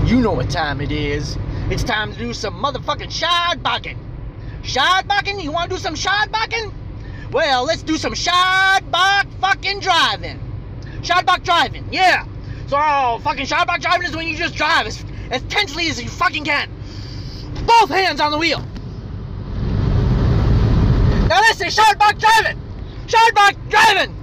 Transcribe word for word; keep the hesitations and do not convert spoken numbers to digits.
You know what time it is. It's time to do some motherfucking shardbarking. Shardbarking? You want to do some shardbarking? Well, let's do some shardbark fucking driving. Shardbark driving, yeah. So, oh, fucking shardbark driving is when you just drive as, as tensely as you fucking can. Both hands on the wheel. Now this is shardbark driving. Shardbark driving.